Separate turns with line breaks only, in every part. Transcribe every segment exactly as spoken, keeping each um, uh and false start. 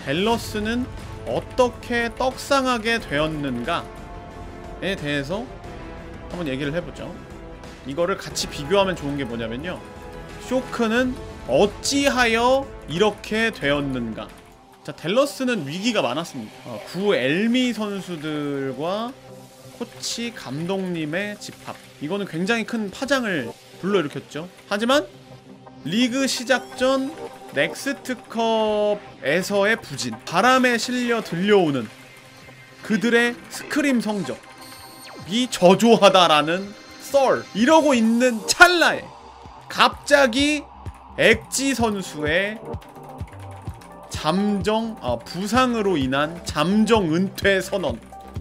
댈러스는 어떻게 떡상하게 되었는가에 대해서 한번 얘기를 해보죠. 이거를 같이 비교하면 좋은 게 뭐냐면요, 쇼크는 어찌하여 이렇게 되었는가. 자, 댈러스는 위기가 많았습니다. 어, 구 엘미 선수들과 코치 감독님의 집합, 이거는 굉장히 큰 파장을 불러일으켰죠. 하지만 리그 시작 전 넥스트컵에서의 부진, 바람에 실려 들려오는 그들의 스크림 성적이 저조하다라는 썰, 이러고 있는 찰나에 갑자기 엑지 선수의 잠정, 아, 부상으로 인한 잠정 은퇴 선언,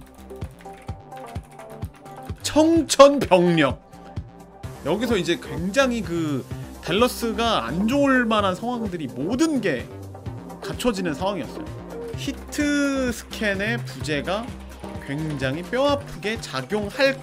청천벽력. 여기서 이제 굉장히 그 댈러스가 안 좋을 만한 상황들이 모든 게 갖춰지는 상황이었어요. 히트 스캔의 부재가 굉장히 뼈아프게 작용할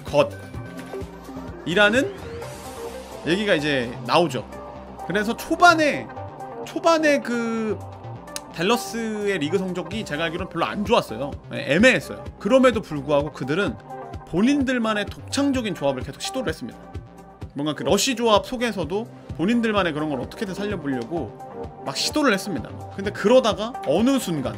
것이라는 얘기가 이제 나오죠. 그래서 초반에 초반에 그 댈러스의 리그 성적이 제가 알기로는 별로 안 좋았어요. 애매했어요. 그럼에도 불구하고 그들은 본인들만의 독창적인 조합을 계속 시도를 했습니다. 뭔가 그 러쉬 조합 속에서도 본인들만의 그런 걸 어떻게든 살려보려고 막 시도를 했습니다. 근데 그러다가 어느 순간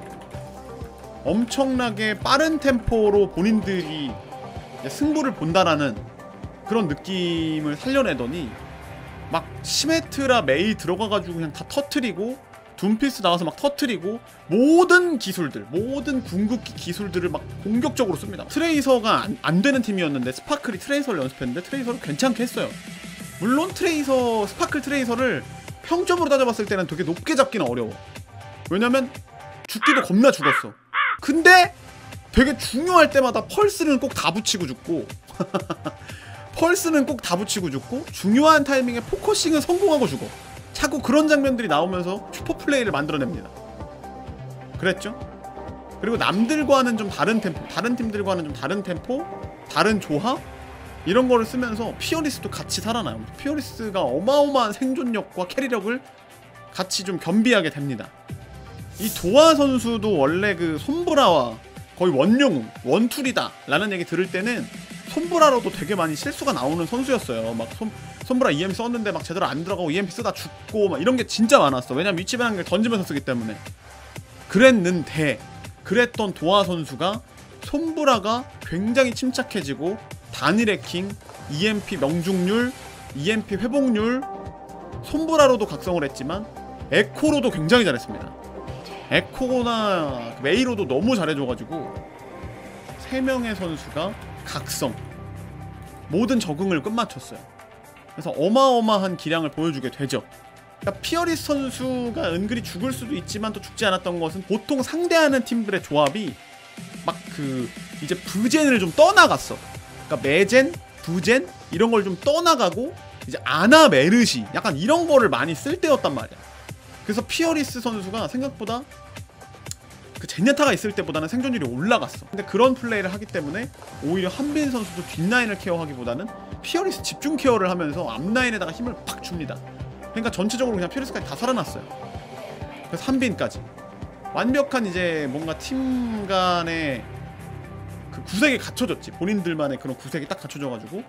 엄청나게 빠른 템포로 본인들이 승부를 본다라는 그런 느낌을 살려내더니 막 시메트라 메이 들어가가지고 그냥 다 터트리고, 둠피스 나와서 막 터트리고, 모든 기술들, 모든 궁극기 기술들을 막 공격적으로 씁니다. 트레이서가 안, 안 되는 팀이었는데 스파클이 트레이서를 연습했는데 트레이서를 괜찮게 했어요. 물론 트레이서, 스파클 트레이서를 평점으로 따져봤을 때는 되게 높게 잡기는 어려워. 왜냐면 죽기도 겁나 죽었어. 근데 되게 중요할 때마다 펄스는 꼭 다 붙이고 죽고 펄스는 꼭 다 붙이고 죽고, 중요한 타이밍에 포커싱은 성공하고 죽어. 자꾸 그런 장면들이 나오면서 슈퍼플레이를 만들어냅니다. 그랬죠? 그리고 남들과는 좀 다른 템포, 다른 팀들과는 좀 다른 템포, 다른 조합, 이런 거를 쓰면서 피어리스도 같이 살아나요. 피어리스가 어마어마한 생존력과 캐리력을 같이 좀 겸비하게 됩니다. 이 도하 선수도 원래 그 손브라와 거의 원용음, 원툴이다 라는 얘기 들을 때는 손브라로도 되게 많이 실수가 나오는 선수였어요. 막 손, 손브라 이엠피 썼는데 막 제대로 안 들어가고 이엠피 쓰다 죽고 막 이런 게 진짜 많았어. 왜냐면 위치 변환기를 던지면서 쓰기 때문에. 그랬는데 그랬던 도하 선수가 손브라가 굉장히 침착해지고 단일 해킹, 이엠피 명중률, 이엠피 회복률, 손브라로도 각성을 했지만 에코로도 굉장히 잘했습니다. 에코나 메이로도 너무 잘해줘가지고 세 명의 선수가 각성, 모든 적응을 끝마쳤어요. 그래서 어마어마한 기량을 보여주게 되죠. 그러니까 피어리스 선수가 은근히 죽을 수도 있지만 또 죽지 않았던 것은 보통 상대하는 팀들의 조합이 막 그 이제 부젠을 좀 떠나갔어. 그러니까 메젠, 부젠 이런 걸 좀 떠나가고 이제 아나, 메르시 약간 이런 거를 많이 쓸 때였단 말이야. 그래서 피어리스 선수가 생각보다 그 제냐타가 있을 때보다는 생존율이 올라갔어. 근데 그런 플레이를 하기 때문에 오히려 한빈 선수도 뒷라인을 케어하기보다는 피어리스 집중 케어를 하면서 앞라인에다가 힘을 팍 줍니다. 그러니까 전체적으로 그냥 피어리스까지 다 살아났어요. 그래서 한빈까지 완벽한 이제 뭔가 팀 간의 그 구색이 갖춰졌지. 본인들만의 그런 구색이 딱 갖춰져가지고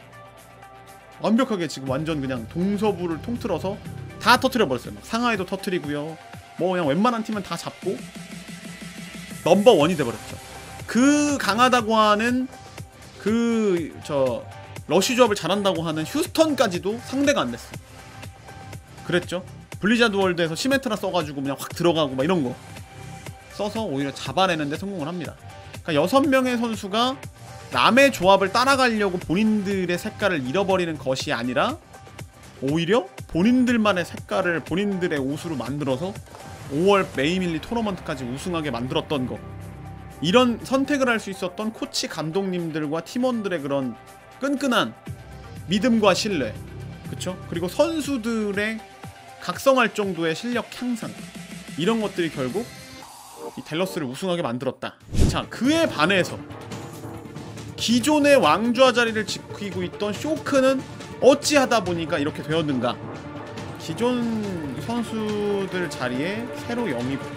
완벽하게 지금 완전 그냥 동서부를 통틀어서 다 터트려버렸어요. 막 상하이도 터트리고요, 뭐 그냥 웬만한 팀은 다 잡고 넘버원이 돼버렸죠. 그 강하다고 하는 그 저 러쉬 조합을 잘한다고 하는 휴스턴까지도 상대가 안 됐어. 그랬죠. 블리자드 월드에서 시메트라 써가지고 그냥 확 들어가고 막 이런 거 써서 오히려 잡아내는데 성공을 합니다. 그러니까 여섯 명의 선수가 남의 조합을 따라가려고 본인들의 색깔을 잃어버리는 것이 아니라 오히려 본인들만의 색깔을 본인들의 옷으로 만들어서 오월 메이밀리 토너먼트까지 우승하게 만들었던 것, 이런 선택을 할 수 있었던 코치 감독님들과 팀원들의 그런 끈끈한 믿음과 신뢰, 그쵸? 그리고 선수들의 각성할 정도의 실력 향상, 이런 것들이 결국 이 댈러스를 우승하게 만들었다. 자, 그에 반해서 기존의 왕좌 자리를 지키고 있던 쇼크는 어찌하다 보니까 이렇게 되었는가. 기존 선수들 자리에 새로 영입된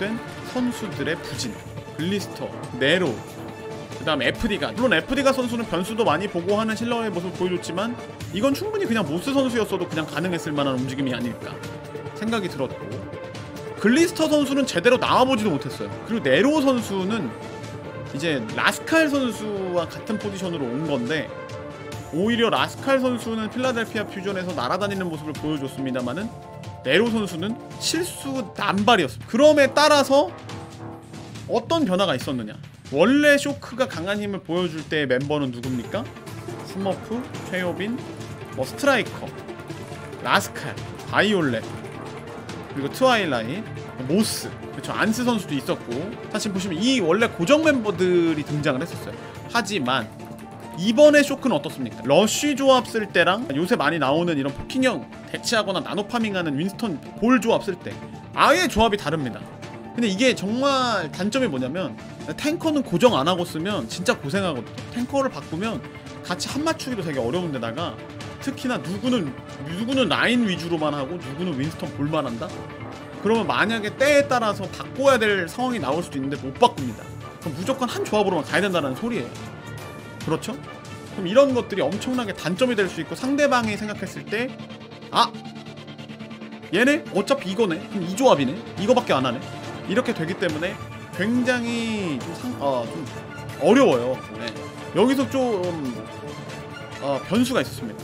선수들의 부진. 글리스터, 네로, 그 다음 에프디가. 물론 에프디가 선수는 변수도 많이 보고 하는 실러의 모습을 보여줬지만 이건 충분히 그냥 모스 선수였어도 그냥 가능했을 만한 움직임이 아닐까 생각이 들었고, 글리스터 선수는 제대로 나와보지도 못했어요. 그리고 네로 선수는 이제 라스칼 선수와 같은 포지션으로 온 건데 오히려 라스칼 선수는 필라델피아 퓨전에서 날아다니는 모습을 보여줬습니다만은 네로 선수는 실수 남발이었습니다. 그럼에 따라서 어떤 변화가 있었느냐. 원래 쇼크가 강한 힘을 보여줄 때의 멤버는 누굽니까? 스머프, 최효빈, 뭐 스트라이커, 라스칼, 바이올렛, 그리고 트와일라잇, 모스, 그렇죠. 안스 선수도 있었고, 사실 보시면 이 원래 고정 멤버들이 등장을 했었어요. 하지만 이번에 쇼크는 어떻습니까? 러쉬 조합 쓸 때랑 요새 많이 나오는 이런 포킹형 대치하거나 나노파밍하는 윈스턴 볼 조합 쓸 때 아예 조합이 다릅니다. 근데 이게 정말 단점이 뭐냐면 탱커는 고정 안 하고 쓰면 진짜 고생하거든요. 탱커를 바꾸면 같이 한 맞추기도 되게 어려운데다가 특히나 누구는 누구는 라인 위주로만 하고 누구는 윈스턴 볼만 한다? 그러면 만약에 때에 따라서 바꿔야 될 상황이 나올 수도 있는데 못 바꿉니다. 그럼 무조건 한 조합으로만 가야 된다는 소리예요. 그렇죠? 그럼 이런 것들이 엄청나게 단점이 될 수 있고, 상대방이 생각했을 때 아! 얘네? 어차피 이거네? 그럼 이 조합이네? 이거밖에 안 하네? 이렇게 되기 때문에 굉장히 좀, 상, 어, 좀 어려워요. 네. 여기서 좀 어, 변수가 있었습니다.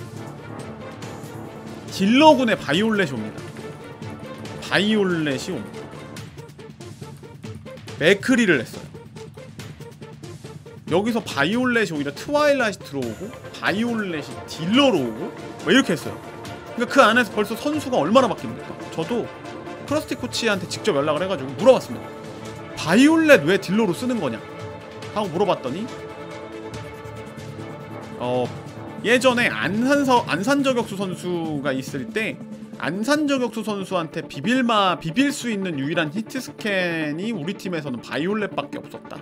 딜러군의 바이올렛이 옵니다. 바이올렛이 옵니다. 맥크리를 했어요. 여기서 바이올렛이 오히려 트와일라잇이 들어오고 바이올렛이 딜러로 오고 뭐 이렇게 했어요. 그러니까 그 안에서 벌써 선수가 얼마나 바뀝니까? 저도 크러스티 코치한테 직접 연락을 해가지고 물어봤습니다. 바이올렛 왜 딜러로 쓰는 거냐 하고 물어봤더니 어 예전에 안산서 안산저격수 선수가 있을 때 안산저격수 선수한테 비빌마 비빌 수 있는 유일한 히트 스캔이 우리 팀에서는 바이올렛밖에 없었다.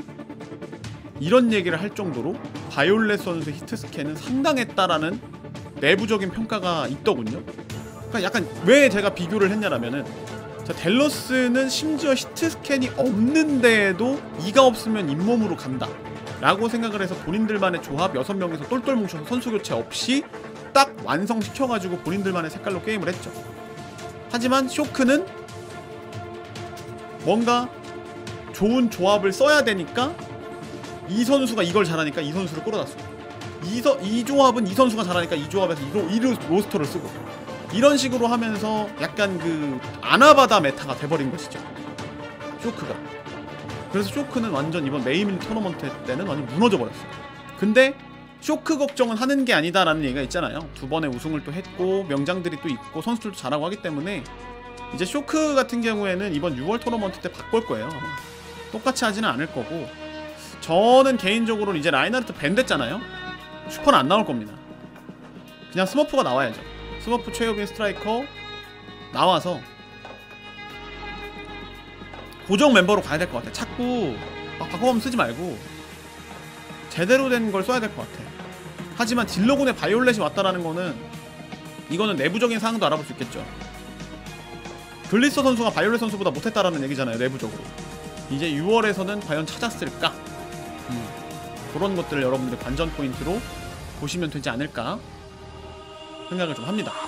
이런 얘기를 할 정도로 바이올렛 선수의 히트 스캔은 상당했다라는 내부적인 평가가 있더군요. 그러니까 약간 왜 제가 비교를 했냐라면은 자, 델러스는 심지어 히트 스캔이 없는데도 이가 없으면 잇몸으로 간다 라고 생각을 해서 본인들만의 조합 여섯 명에서 똘똘 뭉쳐서 선수 교체 없이 딱 완성시켜가지고 본인들만의 색깔로 게임을 했죠. 하지만 쇼크는 뭔가 좋은 조합을 써야 되니까 이 선수가 이걸 잘하니까 이 선수를 끌어놨어요. 이, 서, 이 조합은 이 선수가 잘하니까 이 조합에서 이, 이 로스터를 쓰고 이런 식으로 하면서 약간 그 아나바다 메타가 돼버린 것이죠. 쇼크가. 그래서 쇼크는 완전 이번 메인 토너먼트 때는 완전 무너져버렸어요. 근데 쇼크 걱정은 하는 게 아니다라는 얘기가 있잖아요. 두 번의 우승을 또 했고 명장들이 또 있고 선수들도 잘하고 하기 때문에 이제 쇼크 같은 경우에는 이번 유월 토너먼트 때 바꿀 거예요. 똑같이 하지는 않을 거고, 저는 개인적으로는 이제 라인하르트 밴 됐잖아요. 슈퍼는 안 나올 겁니다. 그냥 스머프가 나와야죠. 스머프, 최효빈, 스트라이커 나와서 고정 멤버로 가야 될 것 같아. 자꾸 막 바꿔가면 쓰지 말고 제대로 된 걸 써야 될 것 같아. 하지만 딜러군의 바이올렛이 왔다라는 거는 이거는 내부적인 사항도 알아볼 수 있겠죠. 글리스터 선수가 바이올렛 선수보다 못했다라는 얘기잖아요, 내부적으로. 이제 유월에서는 과연 찾았을까? 음, 그런 것들을 여러분들의 관전 포인트로 보시면 되지 않을까 생각을 좀 합니다.